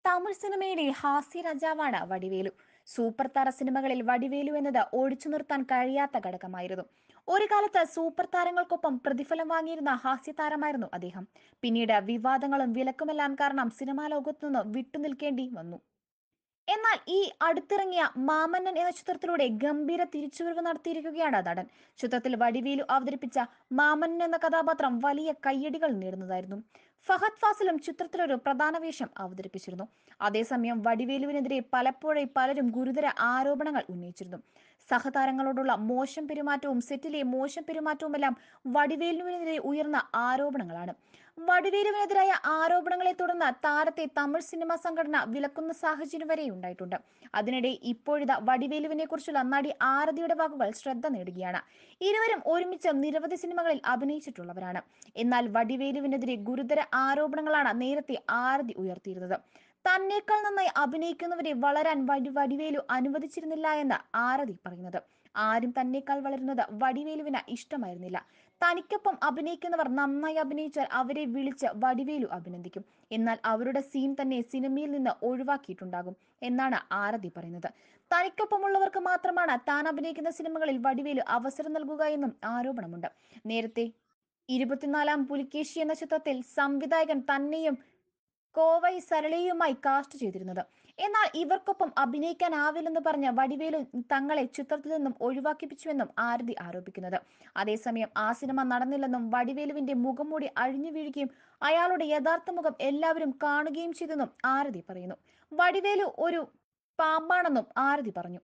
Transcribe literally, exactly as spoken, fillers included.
തമിഴ് സിനിമയിലെ ഹാസ്യ രാജാവാണ് വടിവേലു. സൂപ്പർ താര സിനിമകളിൽ വടിവേലു എന്നത് ഒഴിച്ചു നിർത്താൻ കഴിയാത്ത ഘടകമായിരുന്നു. ഒരു കാലത്ത് സൂപ്പർ താരങ്ങൾക്കൊപ്പം പ്രതിഫലം വാങ്ങിയിരുന്ന ഹാസ്യതാരമായിരുന്നു അദ്ദേഹം. പിന്നീട് വിവാദങ്ങളും വിലക്കുമെല്ലാം കാരണം സിനിമാ ലോകത്തുനിന്ന് വിട്ടുനിൽക്കേണ്ടി വന്നു. എന്നാൽ ഈ അടുത്തിറങ്ങിയ മാമന്നൻ എന്ന ചിത്രത്തിലൂടെ ഗംഭീര തിരിച്ചുവരവ് നടത്തിയിരിക്കുകയാണ് നടൻ. ചിത്രത്തിൽ വടിവേലു അവതരിപ്പിച്ച മാമന്നൻ എന്ന കഥാപാത്രം വലിയ കയ്യടികൾ നേടുന്നതായിരുന്നു. ഫഹദ് ഫാസിലും ചിത്രത്തിലൊരു പ്രധാന വേഷം അവതരിപ്പിച്ചിരുന്നു. അതേസമയം വടിവേലുവിനെതിരെ പലപ്പോഴായി പലരും ഗുരുതര ആരോപണങ്ങൾ ഉന്നയിച്ചിരുന്നു. സഹതാരങ്ങളോടുള്ള മോശം പെരുമാറ്റവും സെറ്റിലെ മോശം പെരുമാറ്റവുമെല്ലാം വടിവേലുവിനെതിരെ ഉയർന്ന ആരോപണങ്ങളാണ്. വടിവേലുവിനെതിരായ ആരോപണങ്ങളെ തുടർന്ന് താരത്തെ തമിഴ് സിനിമാ സംഘടന വിലക്കുന്ന സാഹചര്യം വരെ ഉണ്ടായിട്ടുണ്ട്. അതിനിടെ ഇപ്പോഴിതാ വടിവേലുവിനെ കുറിച്ചുള്ള നടി ആരതിയുടെ വാക്കുകൾ ശ്രദ്ധ നേടുകയാണ്. ഇരുവരും ഒരുമിച്ച് നിരവധി സിനിമകളിൽ അഭിനയിച്ചിട്ടുള്ളവരാണ്. എന്നാൽ വടിവേലുവിനെതിരെ ഗുരുതര ആരോപണങ്ങളാണ് നേരത്തെ ആരതി ഉയർത്തിയിരുന്നത്. തന്നേക്കാൾ നന്നായി അഭിനയിക്കുന്നവരെ വളരാൻ വടി വടിവേലു അനുവദിച്ചിരുന്നില്ല എന്ന് ആരതി പറയുന്നത്. ആരും തന്നേക്കാൾ വളരുന്നത് വടിവേലുവിന് ഇഷ്ടമായിരുന്നില്ല. തനിക്കൊപ്പം അഭിനയിക്കുന്നവർ നന്നായി അഭിനയിച്ചാൽ അവരെ വിളിച്ച് വടിവേലു അഭിനന്ദിക്കും. എന്നാൽ അവരുടെ സീൻ തന്നെ സിനിമയിൽ നിന്ന് ഒഴിവാക്കിയിട്ടുണ്ടാകും എന്നാണ് ആരതി പറയുന്നത്. തനിക്കൊപ്പമുള്ളവർക്ക് മാത്രമാണ് താൻ അഭിനയിക്കുന്ന സിനിമകളിൽ വടിവേലു അവസരം നൽകുക എന്നും ആരോപണമുണ്ട്. നേരത്തെ ഇരുപത്തിനാലാം പുലിക്കേശി എന്ന ചിത്രത്തിൽ സംവിധായകൻ തന്നെയും കോവൈ സരളയുമായി കാസ്റ്റ് ചെയ്തിരുന്നത്. എന്നാൽ ഇവർക്കൊപ്പം അഭിനയിക്കാനാവില്ലെന്ന് പറഞ്ഞ വടിവേലു തങ്ങളെ ചിത്രത്തിൽ നിന്നും ഒഴിവാക്കിപ്പിച്ചുവെന്നും ആരതി ആരോപിക്കുന്നത്. അതേസമയം ആ സിനിമ നടന്നില്ലെന്നും വടിവേലുവിന്റെ മുഖംമൂടി അഴിഞ്ഞു വീഴുകയും അയാളുടെ യഥാർത്ഥ മുഖം എല്ലാവരും കാണുകയും ചെയ്തെന്നും ആരതി പറയുന്നു. വടിവേലു ഒരു പാമ്പാണെന്നും ആരതി പറഞ്ഞു.